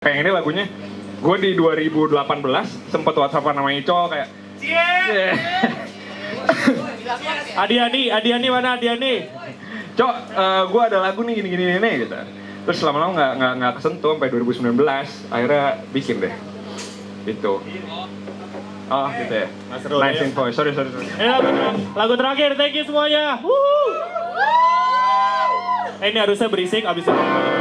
Kayak ini lagunya, gue di 2018 sempet WhatsAppan sama Ico kayak Adi mana Adi? Cok, gue ada lagu nih gini gitu. Terus lama-lama nggak kesentuh sampai 2019, akhirnya bikin deh. Itu. Oh gitu ya. Nice info. Sorry. Lagu terakhir, thank you semuanya. Ini harusnya berisik abis itu.